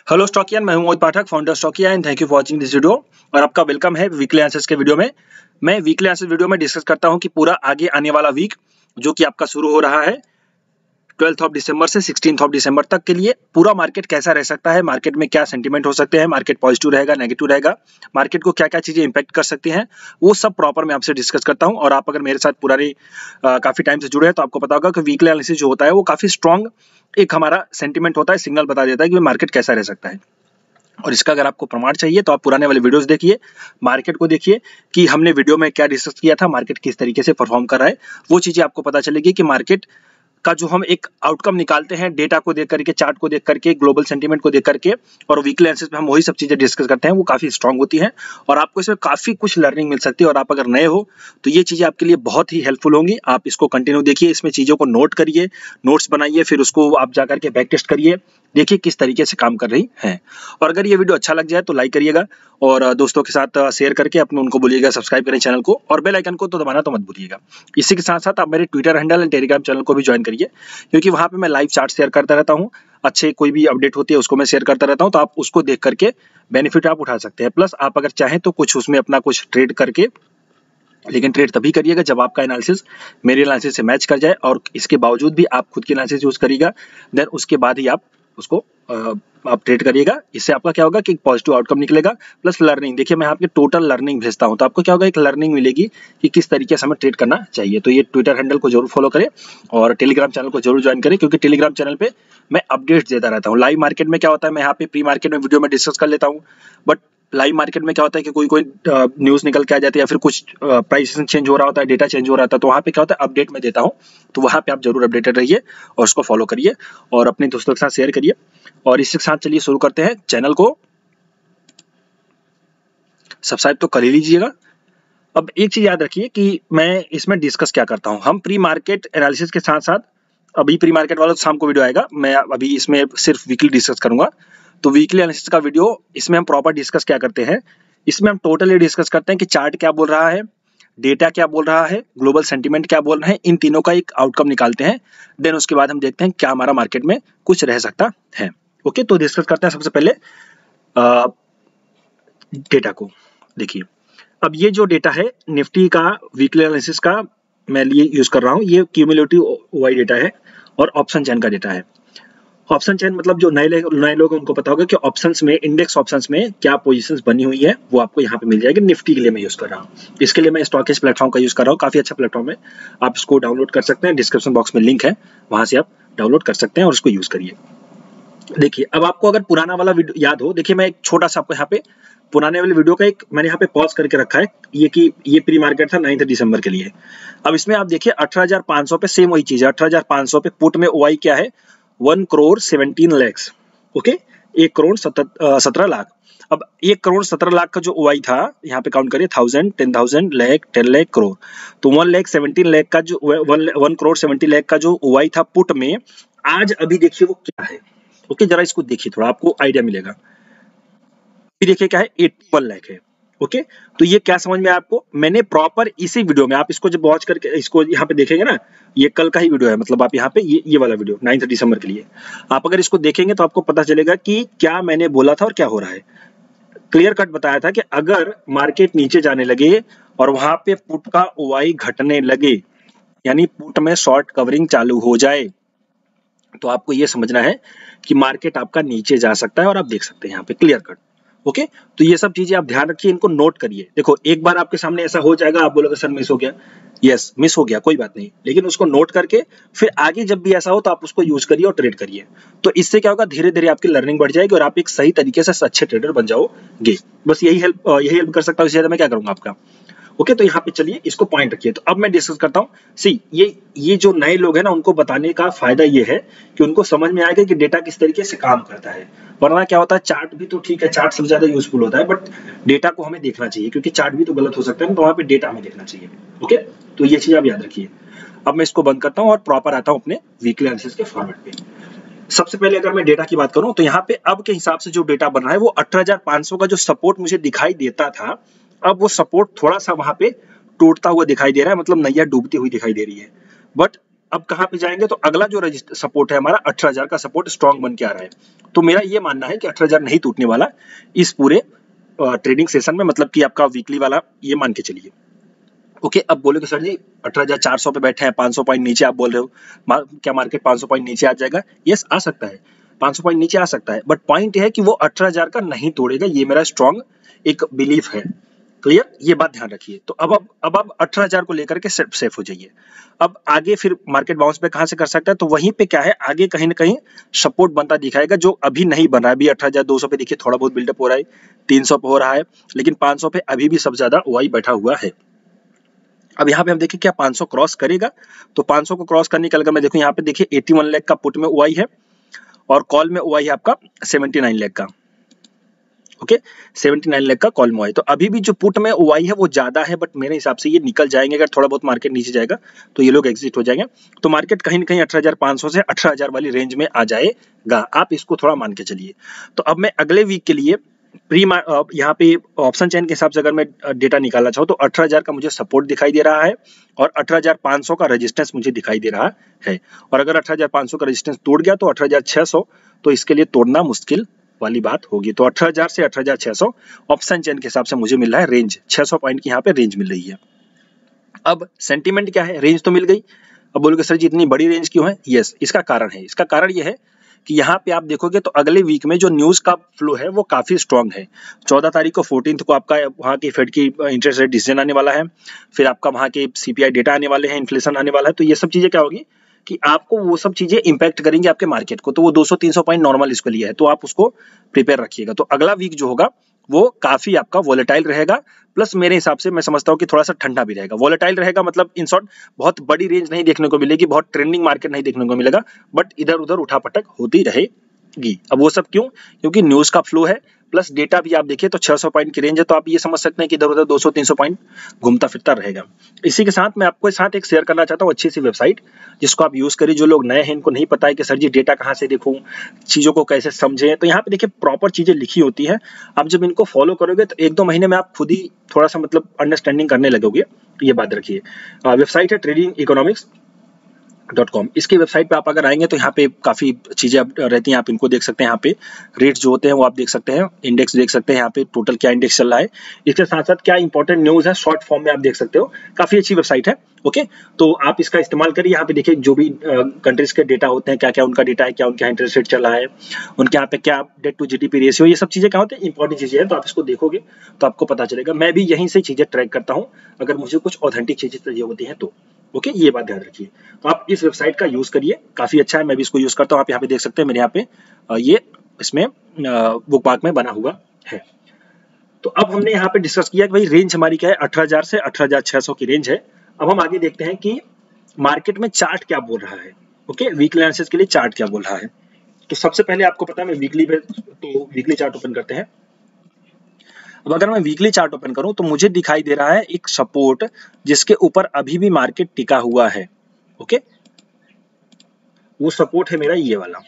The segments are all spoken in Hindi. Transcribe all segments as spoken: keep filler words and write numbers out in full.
हेलो स्टॉकियन, मैं हूं Mohit Pathak, founder Stockia and thank you for watching this video. और आपका वेलकम है वीकली आंसर्स के वीडियो में। मैं वीकली आंसर्स वीडियो में डिस्कस करता हूं कि पूरा आगे आने वाला वीक जो कि आपका शुरू हो रहा है ट्वेल्थ ऑफ दिसंबर से सिक्सटीन्थ ऑफ दिसंबर तक के लिए पूरा मार्केट कैसा रह सकता है, मार्केट में क्या सेंटीमेंट हो सकते हैं, मार्केट पॉजिटिव रहेगा, नेगेटिव रहेगा, मार्केट को क्या क्या चीजें इंपैक्ट कर सकती हैं, वो सब प्रॉपर मैं आपसे डिस्कस करता हूं। और आप अगर मेरे साथ पुरानी काफी टाइम से जुड़े हैं तो आपको पता होगा कि वीकली एनालिसिस जो होता है वो काफी स्ट्रॉन्ग एक हमारा सेंटीमेंट होता है, सिग्नल बता देता है कि मार्केट कैसा रह सकता है। और इसका अगर आपको प्रमाण चाहिए तो आप पुराने वाले वीडियोस देखिए, मार्केट को देखिए कि हमने वीडियो में क्या डिस्कस किया था, मार्केट किस तरीके से परफॉर्म कर रहा है, वो चीजें आपको पता चलेगी कि मार्केट का जो हम एक आउटकम निकालते हैं डेटा को देख करके, चार्ट को देख करके, ग्लोबल सेंटीमेंट को देख करके और वीकली एनालिसिस में हम वही सब चीजें डिस्कस करते हैं, वो काफी स्ट्रांग होती हैं और आपको इसमें काफी कुछ लर्निंग मिल सकती है। और आप अगर नए हो तो ये चीजें आपके लिए बहुत ही हेल्पफुल होंगी। आप इसको कंटिन्यू देखिए, इसमें चीजों को नोट करिए, नोट्स बनाइए, फिर उसको आप जाकर के बैक टेस्ट करिए, देखिए किस तरीके से काम कर रही हैं। और अगर ये वीडियो अच्छा लग जाए तो लाइक करिएगा और दोस्तों के साथ शेयर करके अपने उनको बोलिएगा सब्सक्राइब करें चैनल को, और बेल आइकन को तो दबाना तो मत भूलिएगा। इसी के साथ साथ आप मेरे Twitter handle and Telegram channel को भी ज्वाइन करिए, क्योंकि वहां पे मैं लाइव चार्ट शेयर करता रहता हूँ, अच्छे कोई भी अपडेट होती है उसको मैं शेयर करता रहता हूँ, तो आप उसको देख करके बेनिफिट आप उठा सकते हैं। प्लस आप अगर चाहें तो कुछ उसमें अपना कुछ ट्रेड करके, लेकिन ट्रेड तभी करिएगा जब आपका एनालिसिस मेरे एनालिसिस से मैच कर जाए, और इसके बावजूद भी आप खुद की एनालिसिस यूज करिएगा, देन उसके बाद ही आप उसको आ, आप ट्रेड करिएगा। इससे आपका क्या होगा कि पॉजिटिव आउटकम निकलेगा, प्लस लर्निंग। देखिए मैं आपके टोटल लर्निंग भेजता हूं, तो आपको क्या होगा, एक लर्निंग मिलेगी कि किस तरीके से हमें ट्रेड करना चाहिए। तो ये ट्विटर हैंडल को जरूर फॉलो करें और टेलीग्राम चैनल को जरूर ज्वाइन करें, क्योंकि टेलीग्राम चैनल पे मैं अपडेट्स देता रहता हूँ। लाइव मार्केट में क्या होता है, मैं यहाँ पे प्री मार्केट में वीडियो में डिस्कस कर लेता हूँ, बट लाइव मार्केट में क्या होता है कि कोई कोई न्यूज निकल के आ जाती है या फिर कुछ प्राइस चेंज हो रहा होता है, डेटा चेंज हो रहा था, तो वहाँ पे क्या होता है अपडेट में देता हूँ। तो वहाँ पे आप जरूर अपडेटेड रहिए और उसको फॉलो करिए और अपने दोस्तों के साथ शेयर करिए। और इसके साथ चलिए शुरू करते हैं। चैनल को सब्सक्राइब तो कर ही लीजिएगा। अब एक चीज याद रखिए कि मैं इसमें डिस्कस क्या करता हूँ, हम प्री मार्केट एनालिसिस के साथ साथ, अभी प्री मार्केट वाला शाम को वीडियो आएगा, मैं अभी इसमें सिर्फ वीकली डिस्कस करूंगा। तो वीकली एनालिसिस का वीडियो, इसमें हम प्रॉपर डिस्कस क्या करते हैं, इसमें हम टोटली डिस्कस करते हैं कि चार्ट क्या बोल रहा है, डेटा क्या बोल रहा है, ग्लोबल सेंटीमेंट क्या बोल रहे हैं, इन तीनों का एक आउटकम निकालते हैं। देन उसके बाद हम देखते हैं क्या हमारा मार्केट में कुछ रह सकता है। ओके, तो डिस्कस करते हैं सबसे पहले डेटा को। देखिए अब ये जो डेटा है निफ्टी का वीकली एनालिसिस का मैं लिए यूज कर रहा हूँ, ये क्यूमुलेटिव वाई डेटा है और ऑप्शन चेन का डेटा है। ऑप्शन चेन मतलब जो नए नए लोग हैं उनको पता होगा कि ऑप्शंस में, इंडेक्स ऑप्शंस में क्या पोजीशंस बनी हुई है, वो आपको यहाँ पे मिल जाएगी। निफ्टी के लिए मैं यूज कर रहा हूँ, इसके लिए मैं स्टॉकेज प्लेटफॉर्म का यूज कर रहा हूँ, काफी अच्छा प्लेटफॉर्म है, आप इसको डाउनलोड कर सकते हैं, डिस्क्रिप्शन बॉक्स में लिंक है, वहां से आप डाउनलोड कर सकते हैं और उसको यूज करिए। देखिए अब आपको अगर पुराना वाला वीडियो याद हो, देखिए मैं एक छोटा सा आपको यहाँ पे पुराने वाले वीडियो का एक मैंने यहाँ पे पॉज करके रखा है, ये कि ये प्री मार्केट था नाइन्थ दिसंबर के लिए। अब इसमें आप देखिए अठारह हज़ार पाँच सौ पे सेम वही चीज है, अठारह हज़ार पाँच सौ पे पुट में ओआई क्या है, one crore seventeen lakhs. Okay, एक करोड़ सत्रह लाख। अब एक करोड़ सत्रह लाख का जो ओआई था, यहाँ पे काउंट करिए, thousand, ten thousand, lakh, ten lakh, crore, तो वन लैख सेवनटीन लैख का जो one one crore seventy lakh का जो ओआई था पुट में, आज अभी देखिए वो क्या है। ओके, जरा इसको देखिए, थोड़ा आपको आइडिया मिलेगा। देखिए क्या है, इक्यासी लाख है। ओके, तो ये क्या समझ में आया आपको, मैंने प्रॉपर इसी वीडियो में, आप इसको जब वॉच करके इसको यहाँ पे देखेंगे ना, ये कल का ही वीडियो है, मतलब आप यहाँ पे ये ये वाला वीडियो नाइन्थ दिसंबर के लिए, आप अगर इसको देखेंगे तो आपको पता चलेगा कि क्या मैंने बोला था और क्या हो रहा है। क्लियर कट बताया था कि अगर मार्केट नीचे जाने लगे और वहां पे पुट का ओआई घटने लगे, यानी पुट में शॉर्ट कवरिंग चालू हो जाए, तो आपको ये समझना है कि मार्केट आपका नीचे जा सकता है, और आप देख सकते हैं यहाँ पे क्लियर कट। ओके, तो ये सब चीजें आप ध्यान रखिए, इनको नोट करिए। देखो एक बार आपके सामने ऐसा हो जाएगा, आप बोलोगे सर मिस हो गया, यस मिस हो गया, कोई बात नहीं, लेकिन उसको नोट करके फिर आगे जब भी ऐसा हो तो आप उसको यूज करिए और ट्रेड करिए। तो इससे क्या होगा, धीरे धीरे आपकी लर्निंग बढ़ जाएगी और आप एक सही तरीके से अच्छे ट्रेडर बन जाओगे। बस यही हेल्प यही हेल्प कर सकता हूँ, इससे ज्यादा मैं क्या करूंगा आपका। ओके, तो यहाँ पे चलिए इसको पॉइंट रखिए। तो अब मैं डिस्कस करता हूँ। सी ये ये जो नए लोग हैं ना, उनको बताने का फायदा ये है कि उनको समझ में आएगा कि डेटा किस तरीके से काम करता है। वरना क्या होता है, चार्ट भी तो ठीक है, चार्ट सबसे ज्यादा यूजफुल होता है, बट डेटा को हमें देखना चाहिए, क्योंकि चार्ट भी तो गलत हो सकता है, तो वहां पे डेटा हमें देखना चाहिए। ओके, तो ये चीज आप याद रखिए। अब मैं इसको बंद करता हूँ और प्रॉपर आता हूँ अपने वीकली एनालिसिस के फॉर्मेट पे। सबसे पहले अगर मैं डेटा की बात करूं तो यहाँ पे अब के हिसाब से जो डेटा बन रहा है वो अठारह हज़ार पाँच सौ का जो सपोर्ट मुझे दिखाई देता था, अब वो सपोर्ट थोड़ा सा वहां पे टूटता हुआ दिखाई दे रहा है, मतलब नैया डूबती हुई दिखाई दे रही है। बट अब कहाँ पे जाएंगे, तो अगला जो सपोर्ट है हमारा अठारह हज़ार का सपोर्ट स्ट्रॉन्ग बन के आ रहा है। तो मेरा ये मानना है कि अठारह हज़ार नहीं टूटने वाला इस पूरे ट्रेडिंग सेशन में, मतलब कि आपका वीकली वाला ये मान के चलिए। ओके okay, अब बोलोगे सर जी अठारह हज़ार चार सौ पे बैठे हैं, पाँच सौ पॉइंट नीचे आप बोल रहे हो, मा, क्या मार्केट पाँच सौ पॉइंट नीचे आ जाएगा? यस आ सकता है, पाँच सौ पॉइंट नीचे आ सकता है, बट पॉइंट ये है कि वो अठारह हज़ार का नहीं तोड़ेगा, ये मेरा स्ट्रॉन्ग एक बिलीफ है। क्लियर, ये बात ध्यान रखिए। तो अब अब अब आप अठारह हज़ार को लेकर के सेफ सेफ हो जाइए। अब आगे फिर मार्केट बाउंस पे कहां से कर सकता है, तो वहीं पे क्या है, आगे कहीं ना कहीं सपोर्ट बनता दिखाएगा जो अभी नहीं बन रहा है। अभी अठारह हज़ार दो सौ पे देखिए थोड़ा बहुत बिल्डअप हो रहा है, तीन सौ पे हो रहा है, लेकिन पाँच सौ पे अभी भी सबसे ज्यादा ओआई बैठा हुआ है। अब यहाँ पे हम देखिए क्या पाँच सौ क्रॉस करेगा, तो पाँच सौ को क्रॉस करने के अगर मैं देखूं यहाँ पे देखिए इक्यासी लाख का पुट में ओआई है और कॉल में ओआई है आपका उन्यासी लाख का। ओके उन्यासी लाख का कॉल में ओआई, तो अभी भी जो पुट में ओआई है वो ज्यादा है, बट मेरे हिसाब से ये निकल जाएंगे। अगर थोड़ा बहुत मार्केट नीचे जाएगा तो ये लोग एग्जिट हो जाएंगे, तो मार्केट कहीं ना कहीं अठारह हज़ार पाँच सौ से अठारह हज़ार वाली रेंज में आ जाएगा, आप इसको थोड़ा मान के चलिए। तो अब मैं अगले वीक के लिए प्री यहाँ पे ऑप्शन चेन के हिसाब से अगर मैं डेटा निकालना चाहूँ तो अठारह हज़ार का मुझे सपोर्ट दिखाई दे रहा है और अठारह हज़ार पाँच सौ का रेजिस्टेंस मुझे दिखाई दे रहा है। और अगर अठारह हज़ार पाँच सौ का रेजिस्टेंस तोड़ गया तो अठारह हज़ार छह सौ, तो इसके लिए तोड़ना मुश्किल वाली बात होगी। तो अठारह हज़ार से अठारह हज़ार छह सौ ऑप्शन चेन के हिसाब से मुझे मिल रहा है रेंज, छह सौ पॉइंट की यहाँ पे रेंज मिल रही है। अब सेंटीमेंट क्या है, रेंज तो मिल गई। अब बोलोगे सर जी इतनी बड़ी रेंज क्यों है? यस, इसका कारण है, इसका कारण ये है कि यहाँ पे आप देखोगे तो अगले वीक में जो न्यूज का फ्लो है वो काफी स्ट्रांग है। चौदह तारीख को फोर्टीन को आपका वहाँ की फेड की इंटरेस्ट रेट डिसीजन आने वाला है, फिर आपका वहाँ के सीपीआई डेटा आने वाले हैं, इन्फ्लेशन आने वाला है। तो ये सब चीजें क्या होगी कि आपको वो सब चीजें इंपैक्ट करेंगे आपके मार्केट को, तो वो दो सौ तीन सौ पॉइंट नॉर्मल इसके लिए है, तो आप उसको प्रिपेयर रखिएगा। तो अगला वीक जो होगा वो काफी आपका वोलेटाइल रहेगा, प्लस मेरे हिसाब से मैं समझता हूँ कि थोड़ा सा ठंडा भी रहेगा। वोलेटाइल रहेगा मतलब इन शॉर्ट बहुत बड़ी रेंज नहीं देखने को मिलेगी, बहुत ट्रेंडिंग मार्केट नहीं देखने को मिलेगा, बट इधर उधर उठापटक होती रहेगी। अब वो सब क्यों? क्योंकि न्यूज का फ्लो है, प्लस डेटा भी आप देखिए तो छह सौ पॉइंट की रेंज है, तो आप ये समझ सकते हैं कि इधर उधर दो सौ तीन सौ पॉइंट घूमता फिरता रहेगा। इसी के साथ मैं आपको साथ एक शेयर करना चाहता हूँ अच्छी सी वेबसाइट, जिसको आप यूज करिए। जो लोग नए हैं इनको नहीं पता है कि सर जी डेटा कहाँ से देखूं, चीजों को कैसे समझें, तो यहाँ पे देखिए प्रॉपर चीजें लिखी होती है। आप जब इनको फॉलो करोगे तो एक दो महीने में आप खुद ही थोड़ा सा मतलब अंडरस्टैंडिंग करने लगोगे, ये बात रखिए। वेबसाइट है ट्रेडिंग इकोनॉमिक्स डॉट कॉम। इसकी वेबसाइट पे आप अगर आएंगे तो यहाँ पे काफी चीजें रहती हैं, आप इनको देख सकते हैं। यहाँ पे रेट्स जो होते हैं वो आप देख सकते हैं, इंडेक्स देख सकते हैं, यहाँ पे टोटल क्या इंडेक्स चल रहा है, इसके साथ साथ क्या इंपॉर्टेंट न्यूज है शॉर्ट फॉर्म में आप देख सकते हो। काफी अच्छी वेबसाइट है, ओके। तो आप इसका इस्तेमाल करिए। यहाँ पे देखिए जो भी कंट्रीज के डेटा होते हैं, क्या क्या उनका डेटा है, क्या उनका इंटरेस्ट रेट चल रहा है, उनके यहाँ पे क्या डेट टू जीडीपी रेशियो, ये सब चीजें क्या होती है इंपॉर्टेंट चीजें हैं। तो आप इसको देखोगे तो आपको पता चलेगा। मैं भी यहीं से चीजें ट्रैक करता हूँ अगर मुझे कुछ ऑथेंटिक चीजें चाहिए होती हैं तो, ओके okay, ये बात ध्यान रखिए। तो आप इस वेबसाइट का यूज करिए, काफी अच्छा है, मैं भी इसको यूज करता हूँ। आप यहाँ पे देख सकते हैं मेरे यहाँ पे ये इसमें बुक मार्क में बना हुआ है। तो अब हमने यहाँ पे डिस्कस किया कि भाई रेंज हमारी क्या है, अठारह हज़ार से अठारह हज़ार छह सौ की रेंज है। अब हम आगे देखते हैं कि मार्केट में चार्ट क्या बोल रहा है। ओके, वीकली एनालिसिस के लिए चार्ट क्या बोल रहा है। तो सबसे पहले आपको पता है मैं वीकली पे, तो वीकली चार्ट ओपन करते हैं। अब अगर मैं वीकली चार्ट ओपन करूं तो मुझे दिखाई दे रहा है एक सपोर्ट जिसके ऊपर अभी भी मार्केट टिका हुआ है। ओके, वो सपोर्ट है मेरा ये वाला,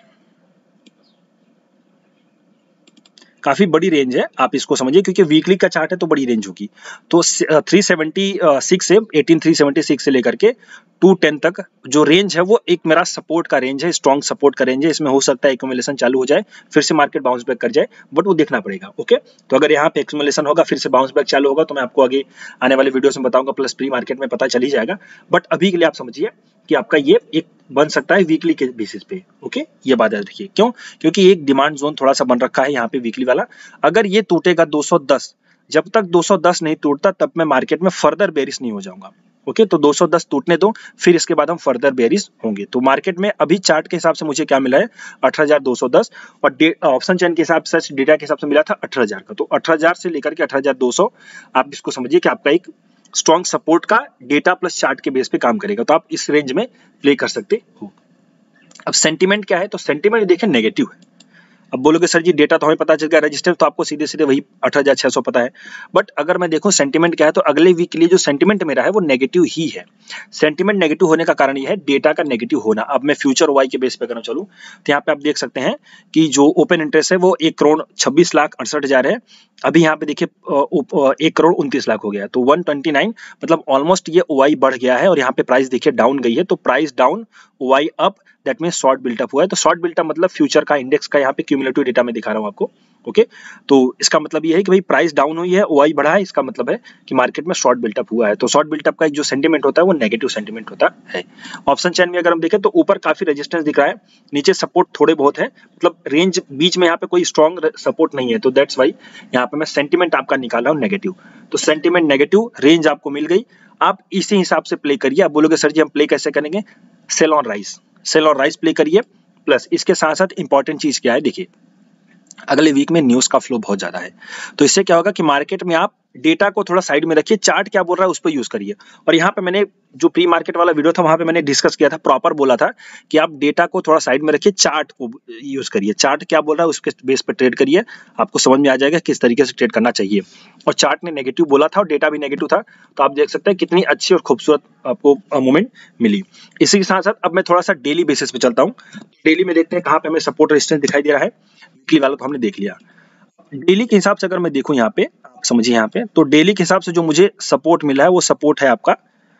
काफी बड़ी रेंज है, आप इसको समझिए, क्योंकि वीकली का चार्ट है तो बड़ी रेंज होगी। तो तीन सौ छिहत्तर से अठारह तीन सौ छिहत्तर से लेकर के दो सौ दस तक जो रेंज है वो एक मेरा सपोर्ट का रेंज है, स्ट्रॉन्ग सपोर्ट का रेंज है। इसमें हो सकता है एक्यूमुलेशन चालू हो जाए, फिर से मार्केट बाउंस बैक कर जाए, बट वो देखना पड़ेगा। ओके, तो अगर यहाँ पे एक्यूमुलेशन होगा, फिर से बाउंस बैक चालू होगा, तो मैं आपको आगे आने वाले वीडियोस में बताऊंगा, प्लस प्री मार्केट में पता चल ही जाएगा। बट अभी के लिए आप समझिए कि आपका ये एक बन सकता है वीकली के बेसिस पे। ओके, ये बात याद रखिए। क्यों? क्योंकि एक डिमांड जोन थोड़ा सा बन रखा है यहाँ पे वीकली वाला। अगर ये टूटेगा दो सौ दस, जब तक दो सौ दस नहीं टूटता तब मैं मार्केट में फर्दर बेरिश नहीं हो जाऊंगा। ओके, तो दो सौ दस टूटने दो, फिर इसके बाद हम फर्दर बेरिश होंगे। तो मार्केट में अभी चार्ट के हिसाब से मुझे क्या मिला है, अठारह हज़ार दो सौ दस, और ऑप्शन चेन के हिसाब से, डेटा के हिसाब से मिला था अठारह हज़ार का। तो अठारह हज़ार से लेकर के अठारह हज़ार दो सौ आप इसको समझिए कि आपका एक स्ट्रॉन्ग सपोर्ट का डेटा प्लस चार्ट के बेस पे काम करेगा। तो आप इस रेंज में प्ले कर सकते हो। अब सेंटीमेंट क्या है, तो सेंटीमेंट देखिए नेगेटिव है। अब बोलोगे सर जी डेटा तो हमें पता चल गया, रेजिस्टेंस तो आपको सीधे सीधे वही अठारह हज़ार छह सौ पता है, बट अगर मैं देखूं सेंटिमेंट क्या है तो अगले वीक के लिए जो सेंटिमेंट मेरा है वो नेगेटिव ही है। सेंटिमेंट नेगेटिव होने का कारण ये है डेटा का नेगेटिव होना। अब मैं फ्यूचर वाई के बेस पे अगर चलूं तो यहाँ पे आप देख सकते हैं कि जो ओपन इंटरेस्ट है वो एक करोड़ छब्बीस लाख अड़सठ हजार है, अभी यहाँ पे देखिए एक करोड़ उनतीस लाख हो गया, तो एक सौ उनतीस मतलब ऑलमोस्ट ये ओआई बढ़ गया है और यहाँ पे प्राइस देखिए डाउन गई है, तो price down OI up, that mean short built up हुआ है। तो शॉर्ट बिल्टअप मतलब फ्यूचर का इंडेक्स का यहाँ पे क्यूमुलेटिव डेटा में दिखा रहा हूँ आपको, ओके okay? तो इसका मतलब ये है कि भाई प्राइस डाउन हुई है, ओआई बढ़ा है, इसका मतलब है कि मार्केट में शॉर्ट बिल्टअप हुआ है। तो शॉर्ट बिल्टअप का जो सेंटीमेंट होता है वो नेगेटिव सेंटीमेंट होता है। ऑप्शन चेन में अगर हम देखें तो ऊपर काफी रेजिस्टेंस दिख रहा है, नीचे सपोर्ट थोड़े बहुत है, मतलब रेंज बीच में यहाँ पे कोई स्ट्रॉन्ग सपोर्ट नहीं है, तो दैट्स वाई यहाँ पे मैं सेंटीमेंट आपका निकाल रहा हूँ नेगेटिव। तो सेंटीमेंट नेगेटिव, रेंज आपको मिल गई, आप इसी हिसाब से प्ले करिए। आप बोलोगे सर जी हम प्ले कैसे करेंगे, sell on rise, sell on rise play करिए। प्लस इसके साथ साथ इंपॉर्टेंट चीज क्या है, देखिए अगले वीक में न्यूज का फ्लो बहुत ज्यादा है, तो इससे क्या होगा कि मार्केट में आप डेटा को थोड़ा साइड में रखिए, चार्ट क्या बोल रहा है उस पर यूज करिए। और यहाँ पे मैंने जो प्री मार्केट वाला वीडियो था वहां पे मैंने डिस्कस किया था, प्रॉपर बोला था कि आप डेटा को थोड़ा साइड में रखिए, चार्ट को यूज करिए, चार्ट क्या बोल रहा है उसके बेस पर ट्रेड करिए, आपको समझ में आ जाएगा किस तरीके से ट्रेड करना चाहिए। और चार्ट ने नेगेटिव बोला था और डेटा भी नेगेटिव था, तो आप देख सकते हैं कितनी अच्छी और खूबसूरत आपको मूवमेंट मिली। इसी के साथ साथ अब मैं थोड़ा सा डेली बेसिस पे चलता हूँ। डेली में देखते हैं कहाँ पे हमें सपोर्ट रेजिस्टेंस दिखाई दे रहा है। वीकली वाला तो हमने देख लिया, डेली के हिसाब से अगर मैं देखूं यहाँ पे, आप समझिए यहाँ पे, तो डेली के हिसाब से जो मुझे सपोर्ट मिला है वो सपोर्ट है आपका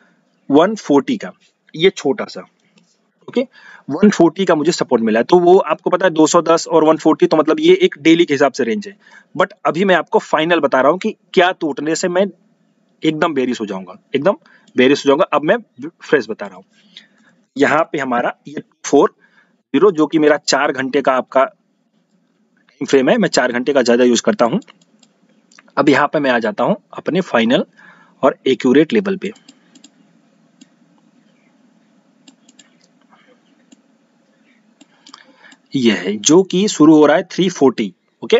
एक सौ चालीस का, ये छोटा सा, ओके एक सौ चालीस का मुझे सपोर्ट मिला है। तो वो आपको पता है दो सौ दस और एक सौ चालीस, तो मतलब ये एक डेली के हिसाब से रेंज है। बट अभी मैं आपको फाइनल बता रहा हूँ कि क्या टूटने से मैं एकदम बेरिश हो जाऊंगा, एकदम बेरिश हो जाऊंगा। अब मैं फ्रेश बता रहा हूँ, यहाँ पे हमारा ये फोर जीरो जो कि मेरा चार घंटे का आपका टाइम फ्रेम है, मैं चार घंटे का ज्यादा यूज करता हूं। अब यहाँ पे मैं आ जाता हूं अपने फाइनल और एक्यूरेट लेवल पे। यह है जो कि शुरू हो रहा है तीन सौ चालीस, ओके।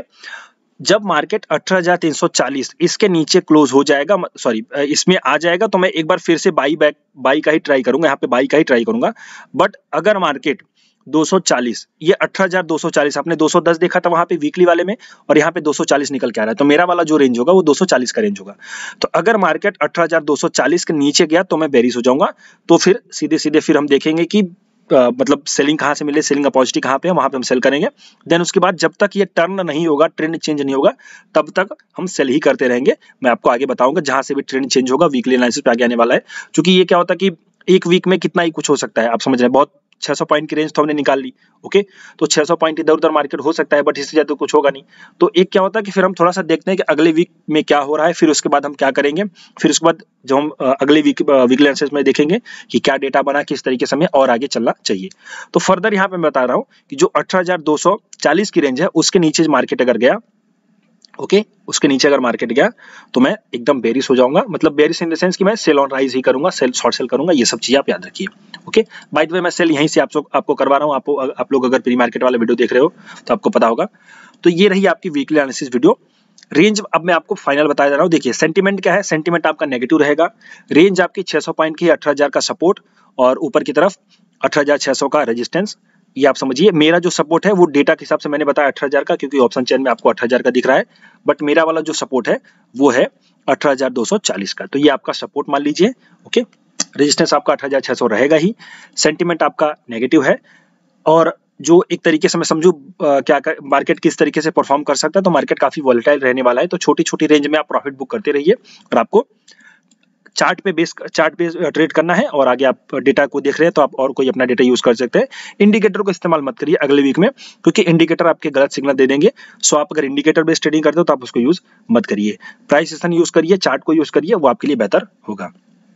जब मार्केट अठारह हज़ार तीन सौ चालीस इसके नीचे क्लोज हो जाएगा, सॉरी इसमें आ जाएगा, तो मैं एक बार फिर से बाई बैक बाई का ही ट्राई करूंगा, यहाँ पे बाई का ही ट्राई करूंगा। बट अगर मार्केट दो सौ चालीस, ये अठारह हज़ार दो सौ चालीस, आपने दो सौ दस देखा था वहां पे वीकली वाले में, और यहाँ पे दो सौ चालीस निकल के आ रहा है, तो मेरा वाला जो रेंज होगा वो दो सौ चालीस का रेंज होगा। तो अगर मार्केट अठारह हज़ार दो सौ चालीस के नीचे गया तो मैं बेरिश हो जाऊंगा, तो फिर सीधे सीधे फिर हम देखेंगे कि Uh, मतलब सेलिंग कहाँ से मिले, सेलिंग अपॉर्चुनिटी कहाँ पे है, वहां पे हम सेल करेंगे। देन उसके बाद जब तक ये टर्न नहीं होगा, ट्रेंड चेंज नहीं होगा, तब तक हम सेल ही करते रहेंगे। मैं आपको आगे बताऊंगा जहां से भी ट्रेंड चेंज होगा, वीकली एनालिसिस पे आगे आने वाला है। क्योंकि ये क्या होता है कि एक वीक में कितना ही कुछ हो सकता है, आप समझ रहे हैं। बहुत छह सौ पॉइंट की रेंज तो हमने निकाल ली, ओके, तो छह सौ पॉइंट इधर उधर मार्केट हो सकता है, बट इससे ज्यादा कुछ होगा नहीं। तो एक क्या होता है कि फिर हम थोड़ा सा देखते हैं कि अगले वीक में क्या हो रहा है, फिर उसके बाद हम क्या करेंगे। फिर उसके बाद जब हम अगले वीक वीकली एनालिसिस में देखेंगे कि क्या डेटा बना, किस तरीके से हमें और आगे चलना चाहिए। तो फर्दर यहाँ पे मैं बता रहा हूँ कि जो अठारह हज़ार दो सौ चालीस की रेंज है उसके नीचे मार्केट अगर गया, ओके okay, उसके नीचे अगर मार्केट गया तो मैं एकदम बेरिश हो जाऊंगा। मतलब बेरिश इन द सेंस कि मैं सेल ऑन राइज ही करूंगा, सेल शॉर्ट सेल करूंगा, ये सब चीजें आप याद रखिए। ओके, बाय द वे मैं सेल यहीं से आप आपको करवा रहा हूं। आपको आप लोग अगर प्री मार्केट वाला वीडियो देख रहे हो तो आपको पता होगा। तो ये रही आपकी वीकली एनालिसिस वीडियो। रेंज अब मैं आपको फाइनल बता दे रहा हूँ। देखिए सेंटीमेंट क्या है, सेंटीमेंट आपका नेगेटिव रहेगा। रेंज आपकी छह सौ पॉइंट की, अठारह हज़ार का सपोर्ट और ऊपर की तरफ अठारह हज़ार छह सौ का रेजिस्टेंस। ये आप समझिए। मेरा जो सपोर्ट है वो डेटा के हिसाब से मैंने बताया अठारह हज़ार का, क्योंकि ऑप्शन चेन में आपको अठारह हज़ार का दिख रहा है, बट मेरा वाला जो सपोर्ट है वो है अठारह हज़ार दो सौ चालीस का। तो ये आपका सपोर्ट मान लीजिए, ओके। रेजिस्टेंस आपका अठारह हज़ार छह सौ रहेगा ही, सेंटीमेंट आपका नेगेटिव है। और जो एक तरीके से मैं समझू क्या कर, मार्केट किस तरीके से परफॉर्म कर सकता है, तो मार्केट काफी वॉलेटाइल रहने वाला है। तो छोटी छोटी रेंज में आप प्रॉफिट बुक करते रहिए और आपको चार्ट पे बेस चार्ट पे ट्रेड करना है। और आगे आप डेटा को देख रहे हैं तो आप और कोई अपना डेटा यूज कर सकते हैं। इंडिकेटर को इस्तेमाल मत करिए अगले वीक में, क्योंकि इंडिकेटर आपके गलत सिग्नल दे देंगे। सो आप अगर इंडिकेटर बेस्ड ट्रेडिंग करते हो तो आप उसको यूज मत करिए। प्राइस सेशन यूज करिए, चार्ट को यूज करिए, वो आपके लिए बेहतर होगा।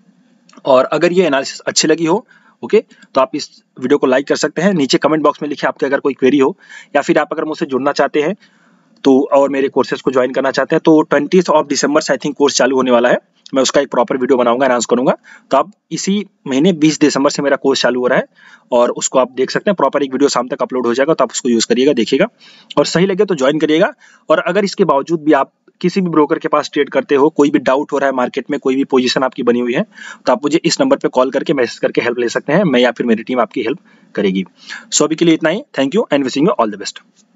और अगर ये एनालिसिस अच्छी लगी हो, ओके, तो आप इस वीडियो को लाइक कर सकते हैं। नीचे कमेंट बॉक्स में लिखिए आपके अगर कोई क्वेरी हो, या फिर आप अगर मुझसे जुड़ना चाहते हैं तो और मेरे कोर्सेज को ज्वाइन करना चाहते हैं तो ट्वेंटीथ ऑफ दिसंबर से आई थिंक कोर्स चालू होने वाला है। मैं उसका एक प्रॉपर वीडियो बनाऊंगा, अनाउंस करूंगा। तो आप इसी महीने बीस दिसंबर से मेरा कोर्स चालू हो रहा है और उसको आप देख सकते हैं। प्रॉपर एक वीडियो शाम तक अपलोड हो जाएगा, तो आप उसको यूज करिएगा, देखिएगा और सही लगे तो ज्वाइन करिएगा। और अगर इसके बावजूद भी आप किसी भी ब्रोकर के पास ट्रेड करते हो, कोई भी डाउट हो रहा है मार्केट में, कोई भी पोजीशन आपकी बनी हुई है, तो आप मुझे इस नंबर पे कॉल करके मैसेज करके हेल्प ले सकते हैं। मैं या फिर मेरी टीम आपकी हेल्प करेगी। सो अभी के लिए इतना ही। Thank you and wishing you all the best.